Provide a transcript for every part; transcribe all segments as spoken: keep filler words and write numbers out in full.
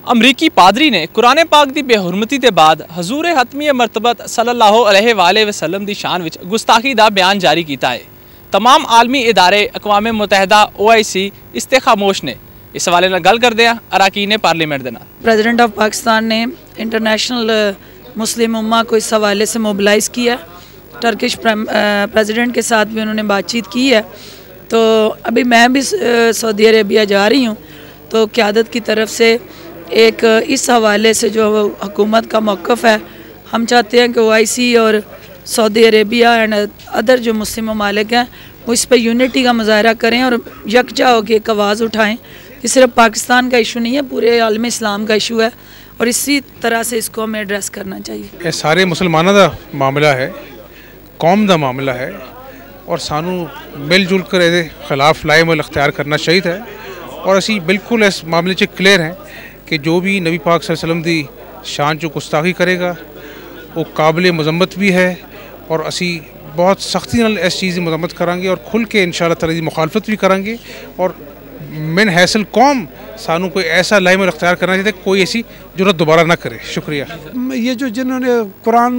امریکی پادری نے قرآن پاک دی بے حرمتی دے بعد حضور حتمی مرتبت صلی اللہ علیہ وآلہ وسلم دی شان وچ گستاخی دا بیان جاری کیتا ہے۔ تمام عالمی ادارے اقوام متحدہ او آئی سی اس تے خاموش نے۔ اس حوالے نال گل کردے ہاں اراکین پارلیمنٹ دے نال۔ پریزیڈنٹ آف پاکستان نے انٹرنیشنل مسلم امہ کو اس حوالے سے موبلائز کیا، ٹرکش پریزیڈنٹ کے ساتھ بھی انہوں نے بات چیت کی ہے۔ تو ابھی میں بھی سعودی عربیہ جا رہی ہوں، تو قیادت کی طرف سے ایک اس حوالے سے جو حکومت کا موقف ہے، ہم چاہتے ہیں کہ او آئی سی اور سعودی عربیہ اینڈ ادر جو مسلم ممالک ہیں وہ اس پہ یونٹی کا مظاہرہ کریں اور یکجا ہو کے ایک آواز اٹھائیں کہ صرف پاکستان کا ایشو نہیں ہے، پورے عالم اسلام کا ایشو ہے، اور اسی طرح سے اس کو ہمیں ایڈریس کرنا چاہیے۔ یہ سارے مسلمانوں کا معاملہ ہے، قوم کا معاملہ ہے، اور سانو مل جل کر یہ خلاف لائے عمل اختیار کرنا چاہیے ہے، اور اسی بالکل اس معاملے سے کلیئر ہیں کہ جو بھی نبی پاک صلی اللہ علیہ وسلم دی شان جو گستاخی کرے گا وہ قابل مذمت بھی ہے، اور اسی بہت سختی نال اس چیز کی مذمت کریں گے اور کھل کے انشاءاللہ تعالی دی مخالفت بھی کریں گے، اور من حیث قوم سانو کوئی ایسا لائے عمل اختیار کرنا چاہیے کوئی ایسی جرات دوبارہ نہ کرے۔ شکریہ۔ یہ جو جنہوں نے قرآن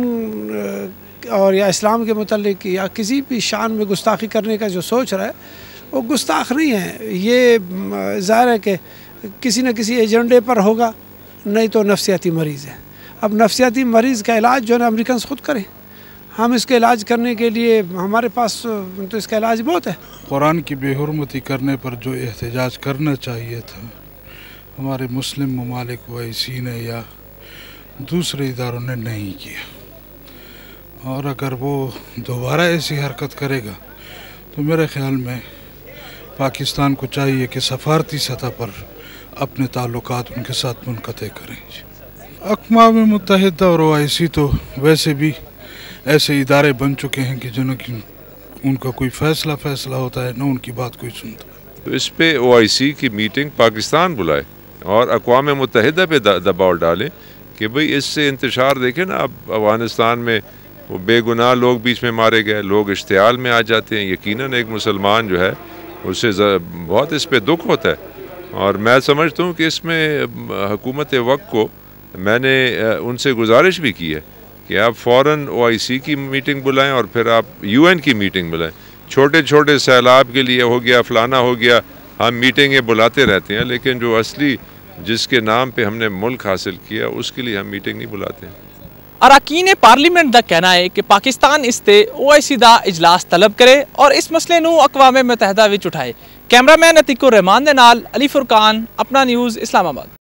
اور یا اسلام کے متعلق یا کسی بھی شان میں گستاخی کرنے کا جو سوچ رہا ہے وہ گستاخ نہیں ہے، یہ ظاہر ہے کہ کسی نہ کسی ایجنڈے پر ہوگا، نہیں تو نفسیاتی مریض ہے۔ اب نفسیاتی مریض کا علاج جو ہے نا امریکنز خود کریں، ہم اس کے علاج کرنے کے لیے ہمارے پاس تو اس کا علاج بہت ہے۔ قرآن کی بے حرمتی کرنے پر جو احتجاج کرنا چاہیے تھا ہمارے مسلم ممالک او آئی سی نے یا دوسرے اداروں نے نہیں کیا، اور اگر وہ دوبارہ ایسی حرکت کرے گا تو میرے خیال میں پاکستان کو چاہیے کہ سفارتی سطح پر اپنے تعلقات ان کے ساتھ منقطع کریں۔ اقوام متحدہ اور او آئی سی تو ویسے بھی ایسے ادارے بن چکے ہیں کہ جنہوں کی ان کا کوئی فیصلہ فیصلہ ہوتا ہے نہ ان کی بات کوئی سنتا ہے۔ تو اس پہ او آئی سی کی میٹنگ پاکستان بلائے اور اقوام متحدہ پہ دباؤ ڈالیں کہ بھئی اس سے انتشار دیکھیں نا، اب افغانستان میں وہ بے گناہ لوگ بیچ میں مارے گئے، لوگ اشتعال میں آ جاتے ہیں، یقیناً ایک مسلمان جو ہے اسے بہت اس پہ دکھ ہوتا ہے، اور میں سمجھتا ہوں کہ اس میں حکومت وقت کو میں نے ان سے گزارش بھی کی ہے کہ آپ فوراً او آئی سی کی میٹنگ بلائیں اور پھر آپ یو این کی میٹنگ بلائیں۔ چھوٹے چھوٹے سیلاب کے لیے ہو گیا فلانا ہو گیا، ہم میٹنگیں بلاتے رہتے ہیں، لیکن جو اصلی جس کے نام پہ ہم نے ملک حاصل کیا اس کے لیے ہم میٹنگ نہیں بلاتے ہیں۔ اراکین پارلیمنٹ دا کہنا ہے کہ پاکستان اس تے او آئی سی دا اجلاس طلب کرے اور اس مسئلے نو اقوام متحدہ وچ اٹھائے۔ کیمرہ مین عتیق الرحمان دے نال علی فرقان، اپنا نیوز، اسلام آباد۔